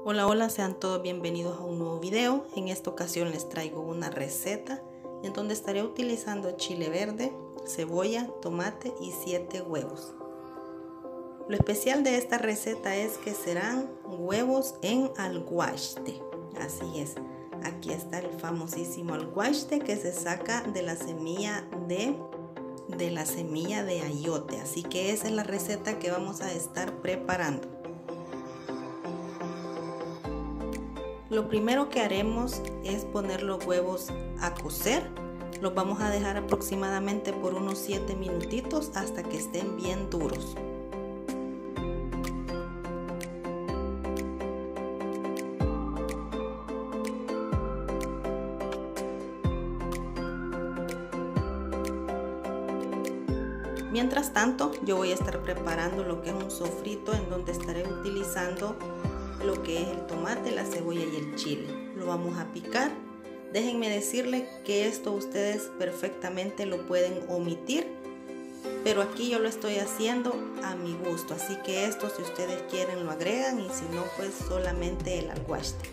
Hola, hola, sean todos bienvenidos a un nuevo video. En esta ocasión les traigo una receta en donde estaré utilizando chile verde, cebolla, tomate y 7 huevos. Lo especial de esta receta es que serán huevos en alguaste. Así es, aquí está el famosísimo alguaste que se saca de la semilla de ayote. Así que esa es la receta que vamos a estar preparando. Lo primero que haremos es poner los huevos a cocer. Los vamos a dejar aproximadamente por unos 7 minutitos hasta que estén bien duros. Mientras tanto, yo voy a estar preparando lo que es un sofrito en donde estaré utilizando lo que es el tomate, la cebolla y el chile. Lo vamos a picar. Déjenme decirles que esto ustedes perfectamente lo pueden omitir, pero aquí yo lo estoy haciendo a mi gusto, así que esto si ustedes quieren lo agregan y si no pues solamente el alguaste.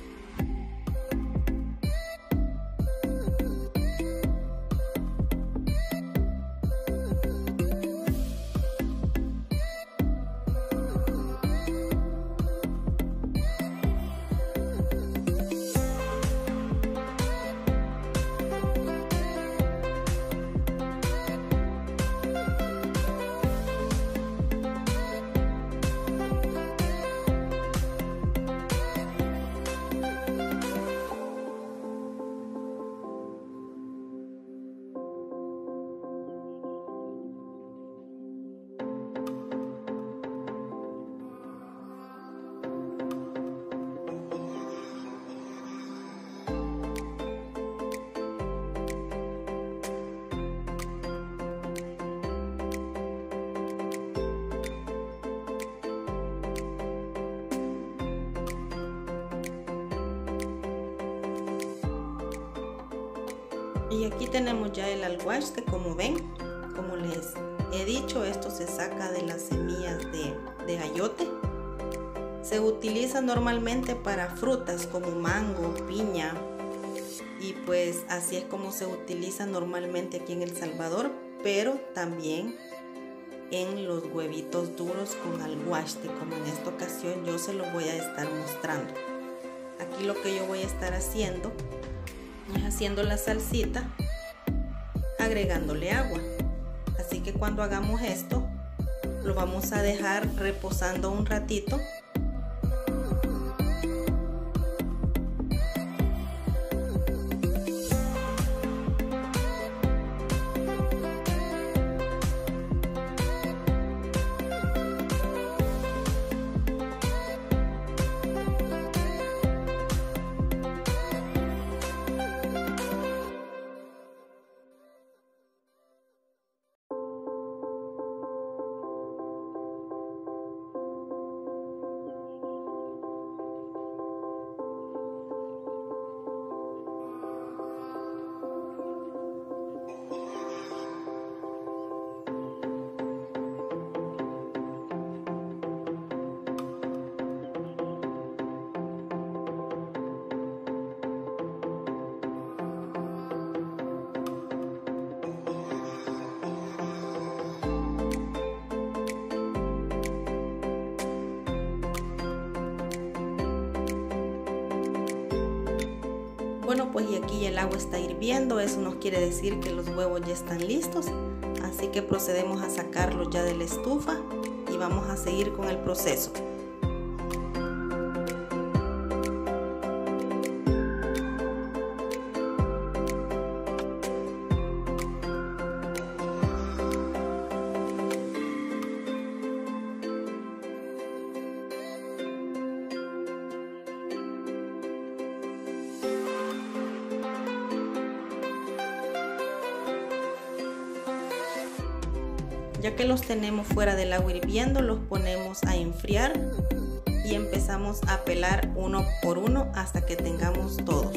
Y aquí tenemos ya el alguaste, como ven, como les he dicho, esto se saca de las semillas de ayote. Se utiliza normalmente para frutas como mango, piña, y pues así es como se utiliza normalmente aquí en El Salvador, pero también en los huevitos duros con alguaste, como en esta ocasión yo se los voy a estar mostrando. Aquí lo que yo voy a estar haciendo es haciendo la salsita agregándole agua. Así que cuando hagamos esto lo vamos a dejar reposando un ratito. Bueno, pues y aquí el agua está hirviendo, eso nos quiere decir que los huevos ya están listos, así que procedemos a sacarlos ya de la estufa y vamos a seguir con el proceso. Ya que los tenemos fuera del agua hirviendo, los ponemos a enfriar y empezamos a pelar uno por uno hasta que tengamos todos.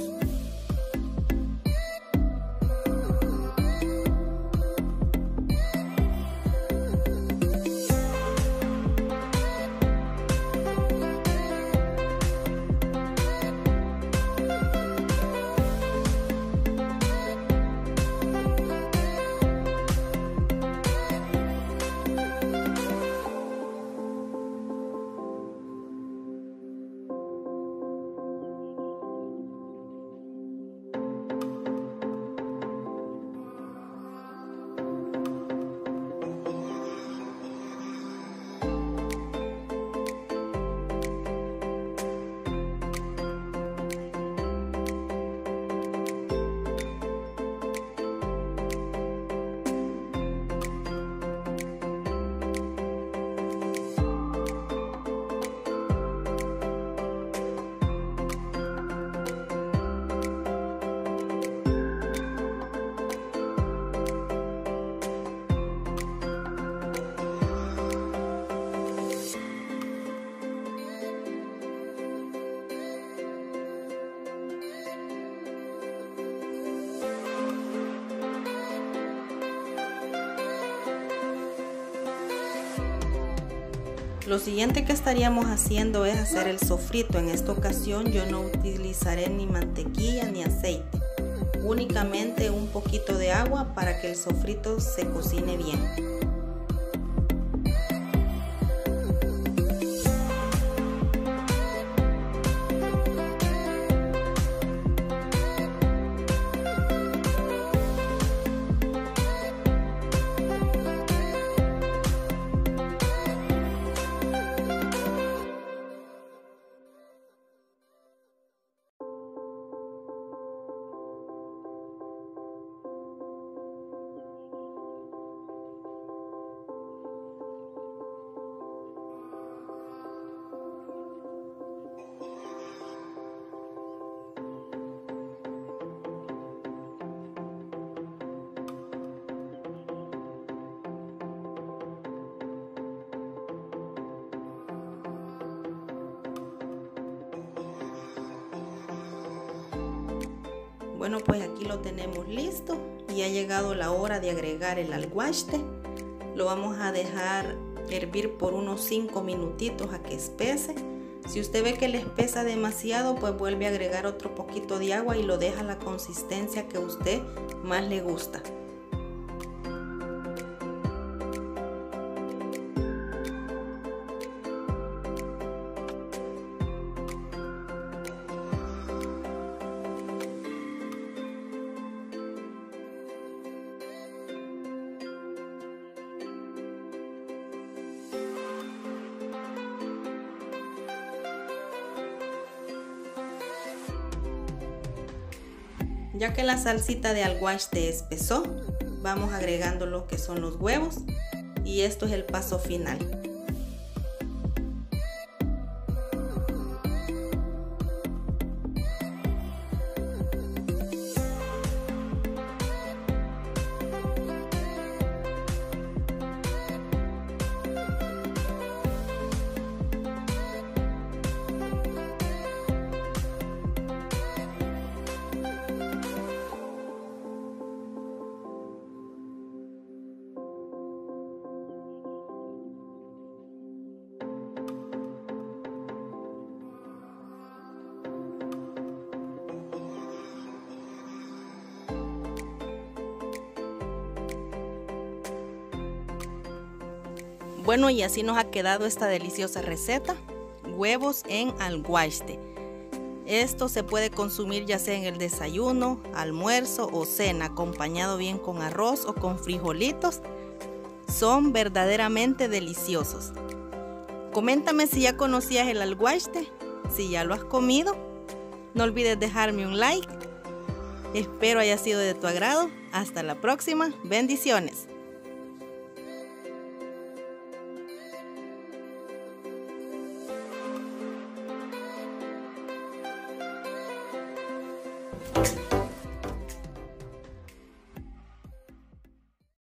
Lo siguiente que estaríamos haciendo es hacer el sofrito. En esta ocasión yo no utilizaré ni mantequilla ni aceite, únicamente un poquito de agua para que el sofrito se cocine bien. Bueno, pues aquí lo tenemos listo y ha llegado la hora de agregar el alguaste. Lo vamos a dejar hervir por unos 5 minutitos a que espese. Si usted ve que le espesa demasiado, pues vuelve a agregar otro poquito de agua y lo deja a la consistencia que a usted más le gusta. Ya que la salsita de alguaste espesó, vamos agregando lo que son los huevos y esto es el paso final. Bueno, y así nos ha quedado esta deliciosa receta, huevos en alguaste. Esto se puede consumir ya sea en el desayuno, almuerzo o cena, acompañado bien con arroz o con frijolitos. Son verdaderamente deliciosos. Coméntame si ya conocías el alguaste, si ya lo has comido. No olvides dejarme un like. Espero haya sido de tu agrado. Hasta la próxima. Bendiciones.